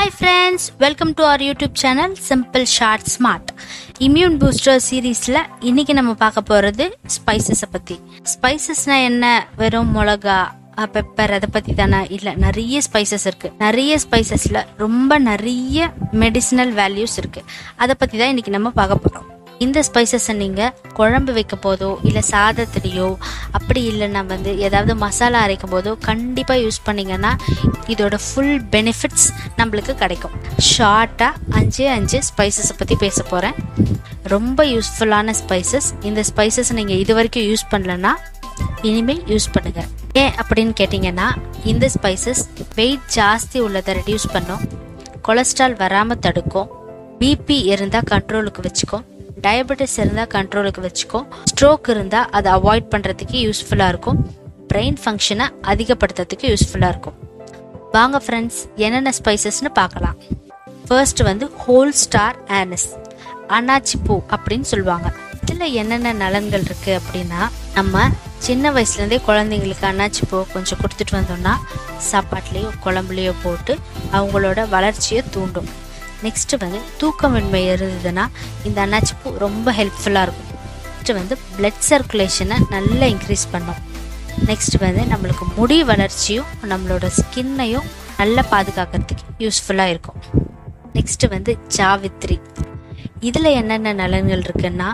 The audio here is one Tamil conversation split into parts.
Hi friends, welcome to our YouTube channel simpleshortsmart. Immune booster seriesல இன்னைக்கு நம்ம பார்க்க போறது spices பத்தி. Spicesனா என்ன? வெறும் மிளகா, பெப்பர் அத பத்தி தானா? இல்ல, நிறைய ஸ்பைசஸ் இருக்கு. நிறைய ஸ்பைசஸ்ல ரொம்ப நிறைய மெடிசினல் வேல்யூஸ் இருக்கு. அத பத்தி தான் இன்னைக்கு நம்ம பார்க்க போறோம். இந்த ஸ்பைசஸை நீங்கள் குழம்பு வைக்க போதோ இல்லை சாதத்துலேயோ அப்படி இல்லைன்னா ஏதாவது மசாலா அரைக்கும் போதோ கண்டிப்பாக யூஸ் பண்ணிங்கன்னா இதோட ஃபுல் பெனிஃபிட்ஸ் நம்மளுக்கு கிடைக்கும். ஷார்ட்டாக 5 ஸ்பைசஸை பற்றி பேச போகிறேன். ரொம்ப யூஸ்ஃபுல்லான ஸ்பைசஸ். இந்த ஸ்பைசஸ் நீங்கள் இது வரைக்கும் யூஸ் பண்ணலன்னா இனிமேல் யூஸ் பண்ணுங்கள். ஏன் அப்படின்னு கேட்டிங்கன்னா, இந்த ஸ்பைசஸ் வெயிட் ஜாஸ்தி உள்ளதை ரெடியூஸ் பண்ணும், கொலஸ்ட்ரால் வராமல் தடுக்கும், பிபி இருந்தால் கண்ட்ரோலுக்கு வச்சுக்கும், டயபெட்டிஸ் இருந்தால் கண்ட்ரோலுக்கு வச்சுக்கும், ஸ்ட்ரோக் இருந்தால் அதை அவாய்ட் பண்ணுறதுக்கு யூஸ்ஃபுல்லாக இருக்கும், பிரெயின் ஃபங்க்ஷனை அதிகப்படுத்துறதுக்கு யூஸ்ஃபுல்லாக இருக்கும். வாங்க ஃப்ரெண்ட்ஸ், என்னென்ன ஸ்பைசஸ்னு பார்க்கலாம். ஃபர்ஸ்ட் ஹோல் ஸ்டார் ஆனிஸ், அன்னாச்சி பூ அப்படின்னு சொல்லுவாங்க. இதில் என்னென்ன நலன்கள் இருக்குது அப்படின்னா, நம்ம சின்ன வயசுலேருந்தே குழந்தைங்களுக்கு அன்னாச்சி பூ கொஞ்சம் கொடுத்துட்டு வந்தோம்னா சாப்பாட்லேயோ குழம்புலையோ போட்டு அவங்களோட வளர்ச்சியை தூண்டும். நெக்ஸ்ட் தூக்கமின்மை இருந்ததுன்னா இந்த அன்னாச்சி பூ ரொம்ப ஹெல்ப்ஃபுல்லாக இருக்கும். நெக்ஸ்ட் பிளட் சர்க்குலேஷனை நல்லா இன்க்ரீஸ் பண்ணும். நெக்ஸ்ட் நம்மளுக்கு முடி வளர்ச்சியும் நம்மளோட ஸ்கின்னையும் நல்லா பாதுகாக்கிறதுக்கு யூஸ்ஃபுல்லாக இருக்கும். நெக்ஸ்ட் ஜாவித்ரி. இதில் என்னென்ன நலன்கள் இருக்குன்னா,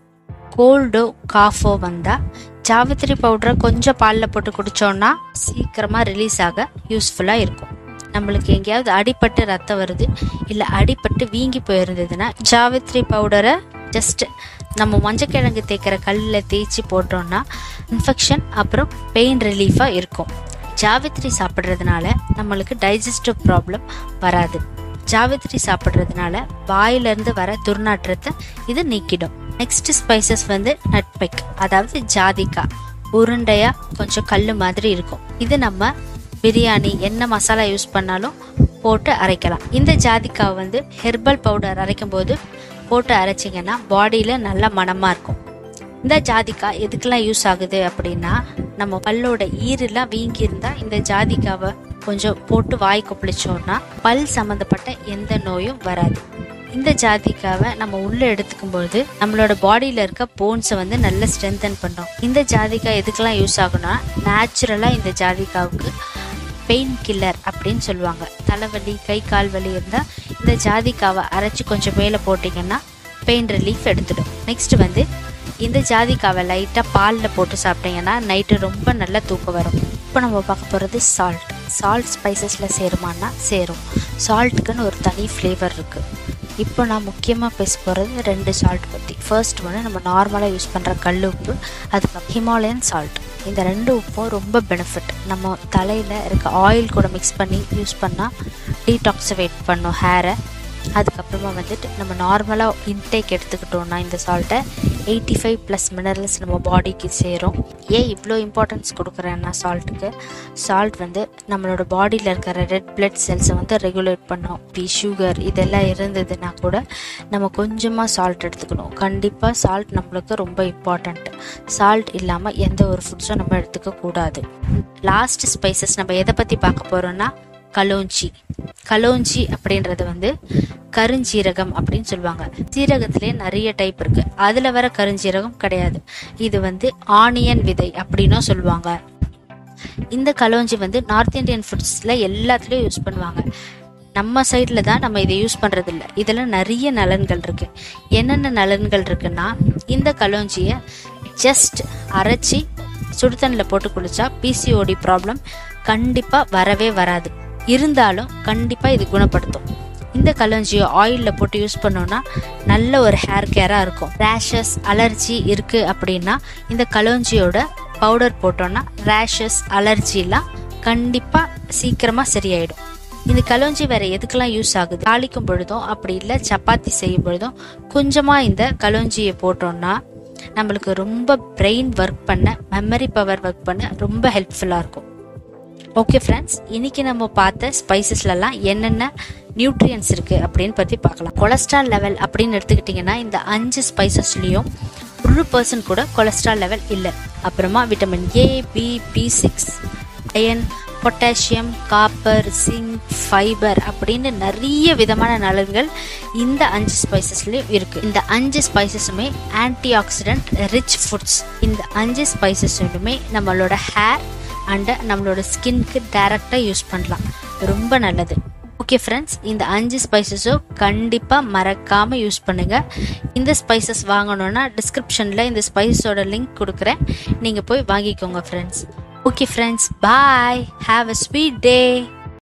கோல்டோ காஃபோ வந்தால் ஜாவித்ரி பவுடரை கொஞ்சம் பாலில் போட்டு குடித்தோன்னா சீக்கிரமாக ரிலீஸ் ஆக யூஸ்ஃபுல்லாக இருக்கும். நம்மளுக்கு எங்கேயாவது அடிபட்டு ரத்தம் வருது இல்லை அடிபட்டு வீங்கி போயிருந்ததுன்னா ஜாவித்ரி பவுடரை ஜஸ்ட் நம்ம மஞ்சக்கிழங்கு தேய்க்கிற கல்லில் தேய்ச்சி போட்டோம்னா இன்ஃபெக்ஷன் அப்புறம் பெயின் ரிலீஃபாக இருக்கும். ஜாவித்ரி சாப்பிட்றதுனால நம்மளுக்கு டைஜஸ்டிவ் ப்ராப்ளம் வராது. ஜாவித்ரி சாப்பிட்றதுனால வாயிலிருந்து வர துர்நாற்றத்தை இது நீக்கிடும். நெக்ஸ்ட் ஸ்பைசஸ் நட்மெக், அதாவது ஜாதிக்காய். உருண்டையாக கொஞ்சம் கல் மாதிரி இருக்கும். இது நம்ம பிரியாணி என்ன மசாலா யூஸ் பண்ணாலும் போட்டு அரைக்கலாம். இந்த ஜாதிக்காய் ஹெர்பல் பவுடர் அரைக்கும் போது போட்டு அரைச்சிங்கன்னா பாடியில் நல்ல மணமாக இருக்கும். இந்த ஜாதிக்காய் எதுக்கெல்லாம் யூஸ் ஆகுது அப்படின்னா, நம்ம பல்லோட ஈரெல்லாம் வீங்கி இருந்தால் இந்த ஜாதிக்காவை கொஞ்சம் போட்டு வாய் கொப்பளிச்சோம்னா பல் சம்மந்தப்பட்ட எந்த நோயும் வராது. இந்த ஜாதிக்காவை நம்ம உள்ளே எடுத்துக்கும் பொழுது நம்மளோட பாடியில் இருக்க போன்ஸை நல்லா ஸ்ட்ரென்தன் பண்ணும். இந்த ஜாதிக்காய் எதுக்கெல்லாம் யூஸ் ஆகும்னா, நேச்சுரலாக இந்த ஜாதிக்காவுக்கு பெயின் கில்லர் அப்படின்னு சொல்லுவாங்க. தலைவலி கை கால் வலி இருந்தால் இந்த ஜாதிக்காவை அரைச்சி கொஞ்சம் மேலே போட்டிங்கன்னா பெயின் ரிலீஃப் எடுத்துடும். நெக்ஸ்ட் இந்த ஜாதிக்காவை லைட்டாக பாலில் போட்டு சாப்பிட்டீங்கன்னா நைட்டு ரொம்ப நல்லா தூக்கம் வரும். இப்போ நம்ம பார்க்க போகிறது சால்ட் ஸ்பைசஸில் சேருமானா சேரும். சால்ட்டுக்குன்னு ஒரு தனி ஃப்ளேவர் இருக்குது. இப்போ நான் முக்கியமாக பேச போகிறது 2 சால்ட் பற்றி. ஃபர்ஸ்ட் நம்ம நார்மலாக யூஸ் பண்ணுற கல் உப்பு, அதுக்கப்புறம் ஹிமாலயன் சால்ட். இந்த 2 உப்பும் ரொம்ப பெனிஃபிட். நம்ம தலையில் இருக்க ஆயில் கூட மிக்ஸ் பண்ணி யூஸ் பண்ணால் டீடாக்சிவேட் பண்ணும் ஹேரை. அதுக்கப்புறமா நம்ம நார்மலாக இன்டேக் எடுத்துக்கிட்டோம்னா இந்த சால்ட்டை 85+ மினரல்ஸ் நம்ம பாடிக்கு சேரும். ஏன் இவ்வளோ இம்பார்ட்டன்ஸ் கொடுக்குறேன்னா சால்ட்டுக்கு, சால்ட் நம்மளோட பாடியில் இருக்கிற ரெட் பிளட் செல்ஸை ரெகுலேட் பண்ணும். சுகர் இதெல்லாம் இருந்ததுன்னா கூட நம்ம கொஞ்சமாக சால்ட் எடுத்துக்கணும். கண்டிப்பாக சால்ட் நம்மளுக்கு ரொம்ப இம்பார்ட்டண்ட். சால்ட் இல்லாமல் எந்த ஒரு ஃபுட்ஸும் நம்ம எடுத்துக்க கூடாது. லாஸ்ட் ஸ்பைசஸ் நம்ம எதை பற்றி பார்க்க போகிறோன்னா, கலோஞ்சி அப்படின்றது கருஞ்சீரகம் அப்படின்னு சொல்லுவாங்க. சீரகத்திலே நிறைய டைப் இருக்கு. அதுல வர கருஞ்சீரகம் கிடையாது. இது ஆனியன் விதை அப்படின்னும் சொல்லுவாங்க. இந்த கலோஞ்சி நார்த் இந்தியன் ஃபுட்ஸ்ல எல்லாத்துலயும் யூஸ் பண்ணுவாங்க. நம்ம சைட்ல தான் நம்ம இதை யூஸ் பண்றது இல்லை. இதுல நிறைய நலன்கள் இருக்கு. என்னென்ன நலன்கள் இருக்குன்னா, இந்த கலோஞ்சியை ஜஸ்ட் அரைச்சி சுடுதண்ணில் போட்டு குளிச்சா பிசிஓடி ப்ராப்ளம் கண்டிப்பா வரவே வராது. இருந்தாலும் கண்டிப்பாக இது குணப்படுத்தும். இந்த கலோஞ்சியை ஆயிலில் போட்டு யூஸ் பண்ணோன்னா நல்ல ஒரு ஹேர் கேராக இருக்கும். ரேஷஸ் அலர்ஜி இருக்குது அப்படின்னா இந்த கலோஞ்சியோட பவுடர் போட்டோன்னா ரேஷஸ் அலர்ஜிலாம் கண்டிப்பாக சீக்கிரமாக சரியாயிடும். இந்த கலோஞ்சி வேறு எதுக்கெல்லாம் யூஸ் ஆகுது, தாளிக்கும் பொழுதும் அப்படி இல்லை சப்பாத்தி செய்யும் பொழுதும் கொஞ்சமாக இந்த கலோஞ்சியை போட்டோன்னா நம்மளுக்கு ரொம்ப பிரெயின் ஒர்க் பண்ண, மெமரி பவர் ஒர்க் பண்ண ரொம்ப ஹெல்ப்ஃபுல்லாக இருக்கும். ஓகே ஃப்ரெண்ட்ஸ், இன்னைக்கு நம்ம பார்த்த ஸ்பைசஸ்லாம் என்னென்ன நியூட்ரியன்ஸ் இருக்குது அப்படின்னு பற்றி பார்க்கலாம். கொலஸ்ட்ரால் லெவல் அப்படின்னு எடுத்துக்கிட்டிங்கன்னா இந்த 5 ஸ்பைசஸ்லேயும் 1% கூட கொலஸ்ட்ரால் லெவல் இல்லை. அப்புறமா vitamin A, B, B6, iron, potassium, copper, zinc, fibre அப்படின்னு நிறைய விதமான நலன்கள் இந்த 5 ஸ்பைசஸ்லயும் இருக்கு. இந்த 5 ஸ்பைசஸுமே ஆன்டி ஆக்சிடென்ட் ரிச் ஃபுட்ஸ். இந்த 5 ஸ்பைசஸுமே நம்மளோட ஹேர் அண்ட் நம்மளோட ஸ்கின்க்கு டைரக்டா யூஸ் பண்ணலாம். ரொம்ப நல்லது. ஓகே ஃப்ரெண்ட்ஸ், இந்த 5 ஸ்பைசஸும் கண்டிப்பாக மறக்காமல் யூஸ் பண்ணுங்கள். இந்த ஸ்பைசஸ் வாங்கணுன்னா டிஸ்கிரிப்ஷனில் இந்த ஸ்பைசஸோட லிங்க் கொடுக்குறேன், நீங்கள் போய் வாங்கிக்கோங்க friends. Okay friends, bye, have a sweet day.